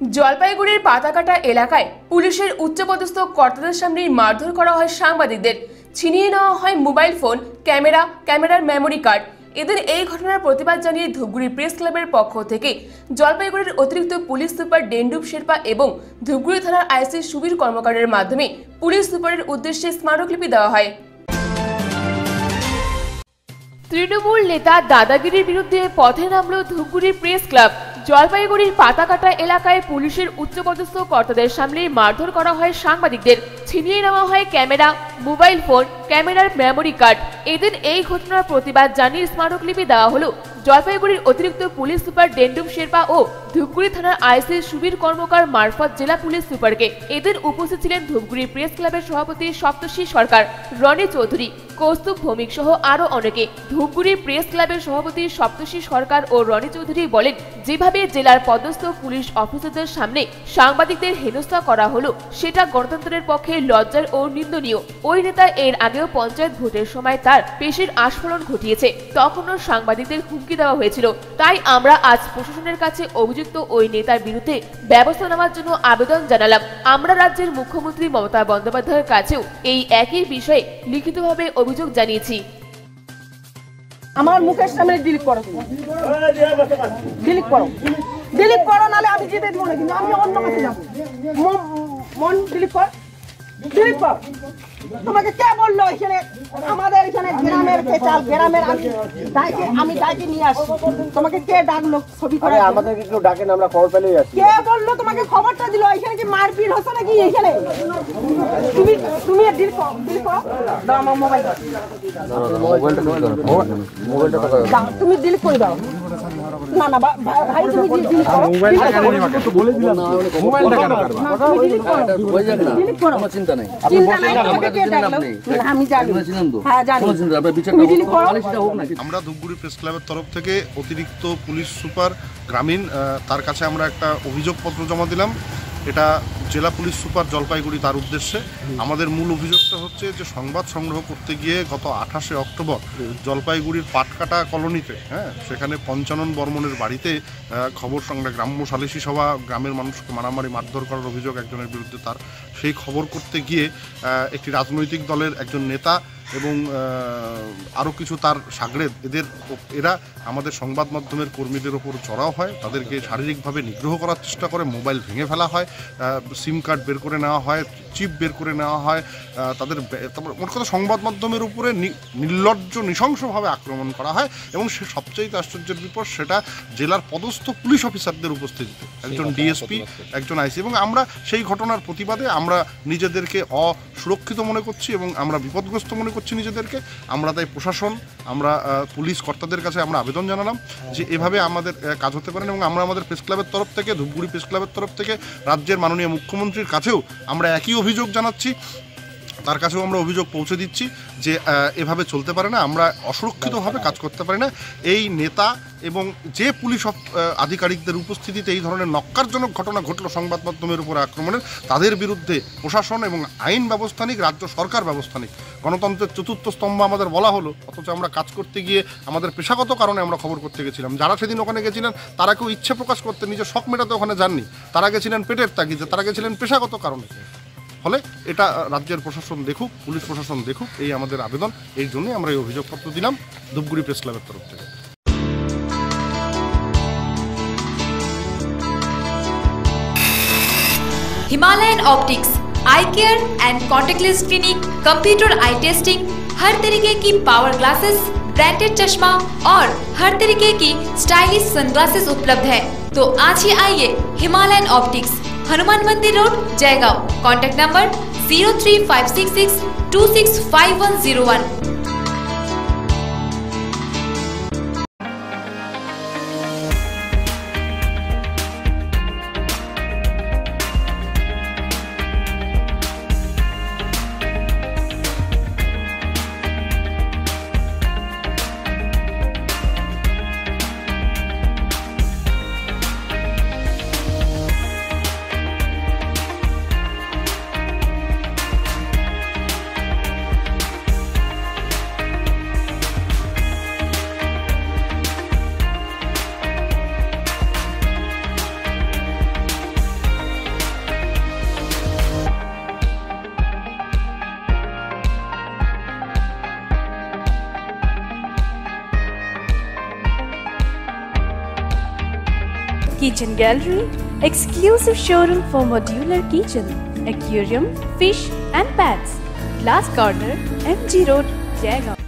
জলপাইগুড়ির পাতাকাটা এলাকায় পুলিশের উচ্চপদস্থ কর্তাদের সামনে মারধর করা হয় সাংবাদিকদের। ছিনিয়ে নেওয়া হয় মোবাইল ফোন, ক্যামেরার মেমোরি কার্ড। এদের এই ঘটনার প্রতিবাদ জানিয়ে ধূপগুড়ি প্রেস ক্লাবের পক্ষ থেকে জলপাইগুড়ির অতিরিক্ত পুলিশ সুপার ডেন্ডুপ শেরপা এবং ধূপগুড়ি থানার আইসি সুবীর কর্মকারের মাধ্যমে পুলিশ সুপারের উদ্দেশ্যে স্মারকলিপি দেওয়া হয়। তৃণমূল নেতা দাদাগিরির বিরুদ্ধে পথে নামল ধূপগুড়ি প্রেস ক্লাব। জলপাইগুড়ির পাতাকাটা এলাকায় পুলিশের উচ্চপদস্থ কর্তাদের সামনে মারধর করা হয় সাংবাদিকদের। ছিনিয়ে নেওয়া হয় ক্যামেরা, মোবাইল ফোন, ক্যামেরার মেমোরি কার্ড। এদের এই ঘটনার প্রতিবাদ জানিয়ে স্মারকলিপি দেওয়া হলো জলপাইগুড়ির অতিরিক্ত পুলিশ সুপার ডেন্ডুপ শেরপা ও ধূপগুড়ি থানার আইসি সুবীর কর্মকার মারফত জেলা পুলিশ সুপারকে। এদের উপস্থিত ছিলেন ধূপগুড়ি প্রেস ক্লাবের সভাপতি সপ্তর্ষি সরকার, রনি চৌধুরী, কৌস্তুভ ভৌমিক সহ আরো অনেকে। ধূপগুড়ি প্রেস ক্লাবের সভাপতি সপ্তর্ষি সরকার ও রনি চৌধুরী বলেন, যেভাবে জেলার পদস্থ পুলিশ অফিসারদের সামনে সাংবাদিকদের হেনস্থা করা হলো সেটা গণতন্ত্রের পক্ষে লজ্জার ও নিন্দনীয়। ওই নেতা এর আগেও পঞ্চায়েত ভোটের সময় তার পেশির আস্ফোরণ ঘটিয়েছে, তখনও সাংবাদিকদের হুমকি দেওয়া হয়েছিল। তাই আমরা আজ প্রশাসনের কাছে অভিযুক্ত ওই নেতার বিরুদ্ধে ব্যবস্থা নেওয়ার জন্য আবেদন জানালাম। আমরা রাজ্যের মুখ্যমন্ত্রী মমতা বন্দ্যোপাধ্যায়ের কাছেও এই একই বিষয়ে লিখিতভাবে অভিযোগ জানিয়েছি। আমার মুখের সামনে ডিলিট করো, ডিলিট করো নালে আমি যেতে দেবো না। কিন্তু আমি অন্য কাছে যাবো। মন ডিলিট কর, ডিলিট কর। তোমাকে কে বললো এখানে আমাদের এখানে গ্রামের চাল, গ্রামের আমি ডাকে নিয়ে আসছি। তোমাকে কে ডাকলো ছবি করে? আমাদেরকে কেউ ডাকে না, আমরা খবর পেলেই আসি। কে বললো তোমাকে খবরটা দিল? এখানে কি মারপিট হচ্ছে নাকি এখানে? তুমি ডিলিট করো, ডিলিট করো। দাও আমার মোবাইল, দাও তুমি ডিলিট করে দাও। না না ভাই তুমি ডিলিট করো। মোবাইলটা কেন করবে? তুমি ডিলিট করো, ডিলিট করো। কোনো চিন্তা নাই, চিন্তা নাই। আমাকে কে ডাকলো? আমি জানি, হ্যাঁ জানি। তুমি ডিলিট করো। আমরা ধূপগুড়ি প্রেস ক্লাবের তরফ থেকে অতিরিক্ত পুলিশ সুপার গ্রামীণ তার কাছে আমরা একটা অভিযোগপত্র জমা দিলাম। এটা জেলা পুলিশ সুপার জলপাইগুড়ি তার উদ্দেশ্যে। আমাদের মূল অভিযোগটা হচ্ছে যে সংবাদ সংগ্রহ করতে গিয়ে গত 28শে অক্টোবর জলপাইগুড়ির পাটকাটা কলোনিতে, সেখানে পঞ্চানন বর্মনের বাড়িতে খবর সংগ্রহ, গ্রাম্য সালিশি সভা, গ্রামের মানুষকে মারামারি মারধর করার অভিযোগ একজনের বিরুদ্ধে তার। সেই খবর করতে গিয়ে একটি রাজনৈতিক দলের একজন নেতা এবং আরও কিছু তার সাগরেদ এরা আমাদের সংবাদ মাধ্যমের কর্মীদের ওপর চড়াও হয়, তাদেরকে শারীরিকভাবে নিগ্রহ করার চেষ্টা করে, মোবাইল ভেঙে ফেলা হয়, সিম কার্ড বের করে নেওয়া হয়, চিপ বের করে নেওয়া হয়, তাদের মোট কথা সংবাদ মাধ্যমের উপরে নির্লজ্জ নৃশংসভাবে আক্রমণ করা হয়। এবং সে সবচেয়ে আশ্চর্যের বিপদ, সেটা জেলার পদস্থ পুলিশ অফিসারদের উপস্থিতিতে, একজন ডিএসপি, একজন আইসি। এবং আমরা সেই ঘটনার প্রতিবাদে আমরা নিজেদেরকে অসুরক্ষিত মনে করছি এবং আমরা বিপদগ্রস্ত মনে করছি নিজেদেরকে। আমরা তাই প্রশাসন, আমরা পুলিশ কর্তাদের কাছে আমরা আবেদন জানালাম যে এভাবে আমাদের কাজ হতে পারেন। এবং আমরা আমাদের প্রেস ক্লাবের তরফ থেকে, ধূপগুড়ি প্রেস ক্লাবের তরফ থেকে রাজ্যের মাননীয় মুখ্যমন্ত্রীর কাছেও আমরা একই অভিযোগ জানাচ্ছি, তার কাছেও আমরা অভিযোগ পৌঁছে দিচ্ছি যে এভাবে চলতে পারে না, আমরা অসুরক্ষিতভাবে কাজ করতে পারি না। এই নেতা এবং যে পুলিশ আধিকারিকদের উপস্থিতিতে এই ধরনের নক্কারজনক ঘটনা ঘটলো সংবাদ মাধ্যমের উপর আক্রমণের, তাদের বিরুদ্ধে প্রশাসন এবং আইন ব্যবস্থা নিক, রাজ্য সরকার ব্যবস্থা নিক। গণতন্ত্রের চতুর্থ স্তম্ভ আমাদের বলা হলো, অথচ আমরা কাজ করতে গিয়ে আমাদের পেশাগত কারণে আমরা খবর করতে গেছিলাম। যারা সেদিন ওখানে গেছিলেন তারা কেউ ইচ্ছে প্রকাশ করতে, নিজের শখ মেটাতে ওখানে যাননি, তারা গেছিলেন পেটের তাগিদে, তারা গেছিলেন পেশাগত কারণে। ফলে এটা রাজ্যের প্রশাসন দেখুক, পুলিশ প্রশাসন দেখুক, এই আমাদের আবেদন। এই জন্যই আমরা এই অভিযোগপত্র দিলাম ধূপগুড়ি প্রেস ক্লাবের তরফ থেকে। Himalayan Optics eye care and contactless clinic, computer eye testing, हर तरीके की पावर ग्लासेस, ब्रांडेड चश्मा और हर तरीके की स्टाइलिश सनग्लासेस उपलब्ध है। तो आज ही आइए हिमालयन ऑप्टिक्स, हनुमान मंदिर road, Jaigaon. Contact number 03566265101। Kitchen gallery, exclusive showroom for modular kitchen, aquarium, fish and pets. Glass corner, MG Road, Jaigaon.